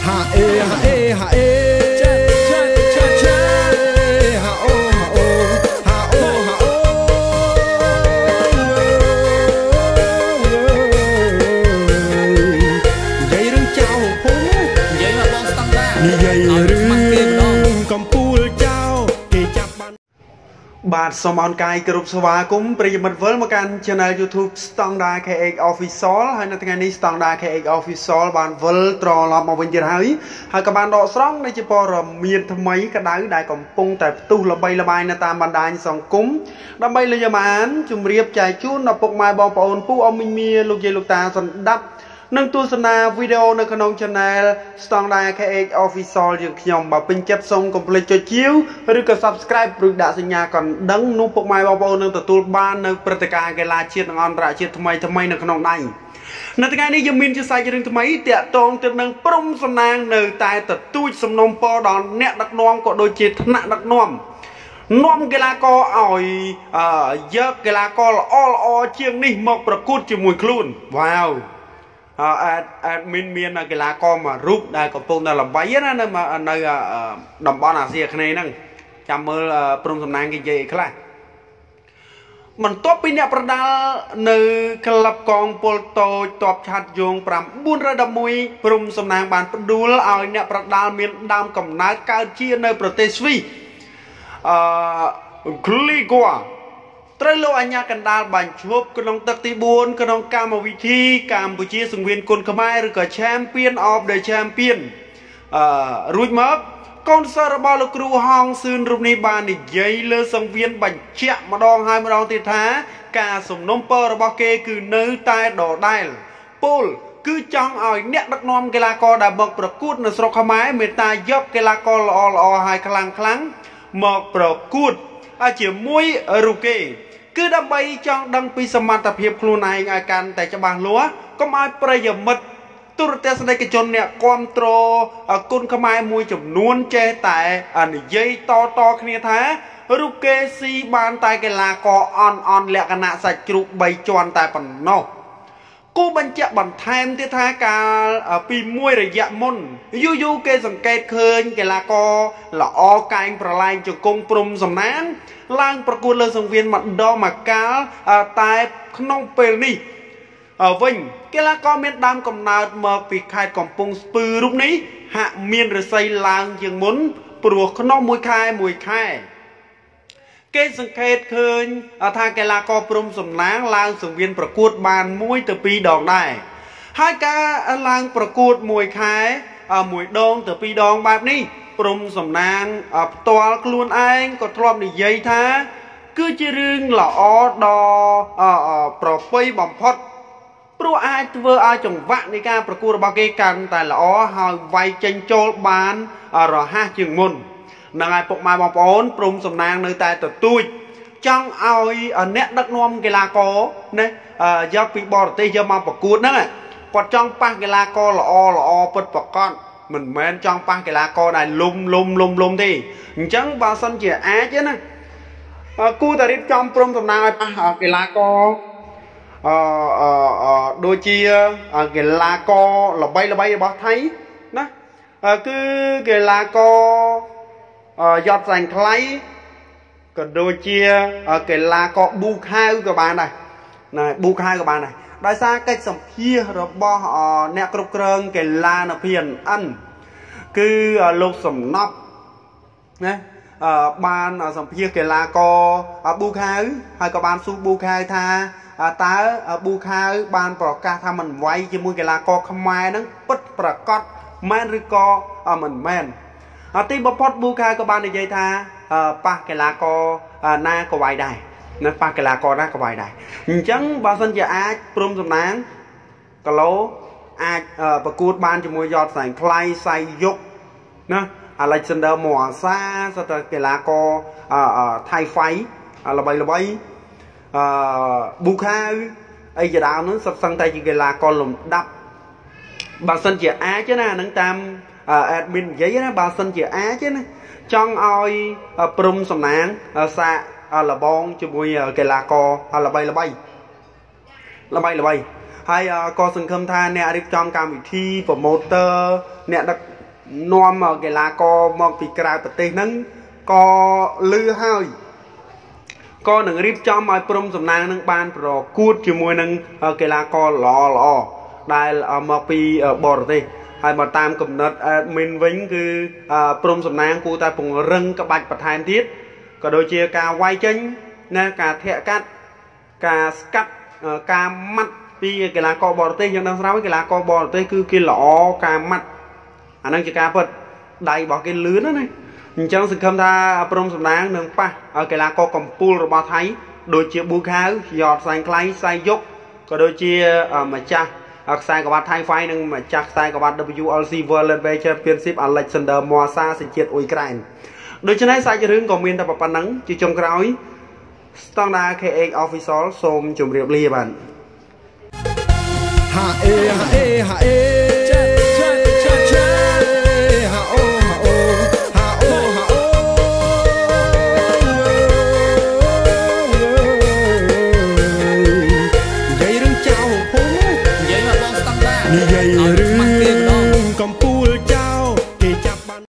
បាទសូមអរកាយគោរពស្វាគមន៍ប្រិយមិត្តវិលមកកាន់ Channel YouTube Standard KX Official ហើយនៅថ្ងៃនេះ Standard KX Official បានវិលត្រឡប់មកវិញទៀតហើយក៏បានដកស្រង់នៅជាព័ត៌មានថ្មីក្តៅដែលកំពុងតែផ្ទុះល្បីល្បាញនៅតាមបណ្ដាញសង្គមដើម្បីលើកយកមកអានជម្រាបចែកជូនដល់ពុកម៉ែបងប្អូនពូអ៊ំមីមីលោកយាយលោកតាសន្តាប់នឹងទស្សនាវីដេអូនៅក្នុង Channel Standard KX Official យើងខ្ញុំបើពេញចិត្តសូមកុំភ្លេចចុចជាវឬក៏ Subscribe ឬដាក់សញ្ញាកណ្ដឹងនោះពុកម៉ែបងប្អូននឹងទទួលបាននៅព្រឹត្តិការណ៍កីឡាជាតិនិងអន្តរជាតិថ្មីនៅក្នុងដៃនៅថ្ងៃនេះយើងមានជាសាច់រឿងថ្មីតាក់ទងទៅនឹងព្រំសំណាងនៅតែទទូចសំណុំពរដល់អ្នកដឹកនាំក៏ដូចជាថ្នាក់ដឹកនាំនាំកីឡាករឲ្យយកកីឡាករល្អជាងនេះមកប្រកួតជាមួយខ្លួនវ៉ាវមានកីឡាករមួយរូបដែលកំពុងតែល្បីណានៅតំបន់អាស៊ីអាគ្នេយ៍ហ្នឹងចាំមើលព្រំសំណាងគេនិយាយអីខ្លះបន្ទាប់ពីអ្នកប្រដាល់នៅក្លឹបកងពលតូចតបឆាត់យោង911ព្រំសំណាងបានផ្ដួលឲ្យអ្នកប្រដាល់មានដើមកំណើតកើតជានៅប្រទេសស្វីគ្លីហ្គាត្រូវលោកអាញាកណ្ដាលបាញ់ឈប់ក្នុងទឹកទី4ក្នុងកម្មវិធីកម្ពុជាសង្វៀនគុនខ្មែរឬក៏ Champion of the Champion រួចមកកូនសិស្សរបស់លោកគ្រូហងសឿនរូបនេះបាននិយាយលើសង្វៀនបញ្ជាក់ម្ដងហើយម្ដងទៀតថាការសំណុំពររបស់គេគឺនៅតែដដែលពលគឺចង់ឲ្យអ្នកដឹកនាំកីឡាករដែលមកប្រកួតនៅស្រុកខ្មែរមេត្តាយកកីឡាករល្អហើយខ្លាំងមកប្រកួតជាមួយរូគេគឺដើម្បីចង់ដឹងពីសមត្ថភាពខ្លួនឯងឲ្យកាន់តែច្បាស់លាស់កុំឲ្យប្រិយមិត្តទូរទស្សនិកជនអ្នកគាំទ្រគុណខ្មែរមួយចំនួនចេះតែនិយាយតគ្នាថារូគេស៊ីបានតែកីឡាករអន់លក្ខណៈសាច់ជ្រូក3ជាន់តែប៉ុណ្ណោះគូបញ្ជាក់បន្ថែមទៀតថាកាលពីមួយរយៈមុនយូរគេសង្កេតឃើញកីឡាករល្អកែងប្រឡែងជង្គង់ព្រំសំណាងឡើងប្រកួតលើសង្វៀនម្ដងមកកាលតែក្នុងពេលនេះវិញកីឡាករមានដើមកំណើតមកពីខេត្តកំពង់ស្ពឺរូបនេះហាក់មានរស័យឡើងជាងមុនព្រោះក្នុងមួយខែគេសង្កេតឃើញថាកីឡាករព្រំសំណាងឡើងសង្វៀនប្រកួតបាន1ទៅ2ដងដែរហើយការឡើងប្រកួតមួយខែ1ដងទៅ2ដងបែបនេះព្រំសំណាងផ្ទាល់ខ្លួនឯងក៏ធ្លាប់និយាយថាគឺជារឿងល្អដ៏ប្រពៃបំផុតព្រោះអាចធ្វើឲ្យចង្វាក់នៃការប្រកួតរបស់គេកាន់តែល្អហើយវាយចេញចូលបានរហ័សជាងមុននឹងឲ្យពុកម៉ែបងប្អូនព្រំសំណាងនៅតែទទូចចង់ឲ្យអ្នកដឹកនាំកីឡាករណាយកពីបរទេសយកមកប្រកួតហ្នឹងគាត់ចង់ប៉ះកីឡាករល្អពិតប្រាកដមិនមែនចង់ប៉ះកីឡាករដែលលុំទេអញ្ចឹងបើសិនជាអាចណាគូតារៀបចំព្រំសំណាងឲ្យប៉ះកីឡាករដូចជាកីឡាករល្បីរបស់ថៃណាគឺកីឡាករយ៉ាត់សាញ់ខ្លៃក៏ដូចជាកីឡាករប៊ូខាវក៏បានដែរណាប៊ូខាវក៏បានដែរដោយសារកិច្ចសម្ភាសរបស់អ្នកគ្រប់គ្រងកីឡានៅ PNN គឺលោកសំណប់ណាបានសម្ភាសកីឡាករប៊ូខាវហើយក៏បានសួរប៊ូខាវថាតើប៊ូខាវបានប្រកាសថាមិនវាយជាមួយកីឡាករខ្មែរហ្នឹងពិតប្រាកដមែនឬក៏មិនមែនទីបំផុតប៊ូខាវក៏បាននិយាយថាប៉ះកីឡាករណាក៏វាយដែរណាប៉ះកីឡាករណាក៏វាយដែរអញ្ចឹងបើសិនជាអាចព្រំសំណាងគីឡូអាចប្រកួតបានជាមួយយอดแสงថ្លៃសៃយុកណា Alexander Moasa សតើកីឡាករថៃហ្វៃល្បីប៊ូខាវអីជាដើមហ្នឹងសុទ្ធសឹងតែជាកីឡាករលំដាប់បើសិនជាអាចណាហ្នឹងតាមadmin និយាយណាបើសិនជាអាចណាចង់ឲ្យព្រំសំណាងសាកលបងជាមួយកីឡាករល្បីហើយក៏សង្ឃឹមថាអ្នករៀបចំកម្មវិធី promoter អ្នកដឹកនាំកីឡាករមកពីក្រៅប្រទេសហ្នឹងក៏លឺហើយក៏នឹងរៀបចំឲ្យព្រំសំណាងនឹងបានប្រកួតជាមួយនឹងកីឡាករល្អដែលមកពីបរទេសហើយមកតាមកំណត់ admin វិញគឺព្រំសំណាងគួរតែពង្រឹងក្បាច់បន្ថែមទៀតក៏ដូចជាការវាយចេញណាការធាក់កាត់ការស្កាត់ការម៉ាត់ពីកីឡាករបរទេសយើងដឹងស្រាប់កីឡាករបរទេសគឺគេល្អការម៉ាត់អានឹងជាការពិតដៃរបស់គេលឿនណាអញ្ចឹងសង្ឃឹមថាព្រំសំណាងនឹងប៉ះឲ្យកីឡាករកំពូលរបស់ថៃដូចជាប៊ូខាវយតសែងខ្លៃសៃយុកក៏ដូចជាម្ចាស់ខ្សែក្បាត់ថៃហ្វៃនិងម្ចាស់ខ្សែក្បាត់ WLC World Lightweight Championship Alexander Moisa សញ្ជាតិអ៊ុយក្រែនដូច្នេះសាច់រឿងក៏មានតែប៉ុណ្្នឹងជាចុងក្រោយ Standard KX Official សូមជម្រាបលាបាទហាអេហាអេហាអេនិយាយ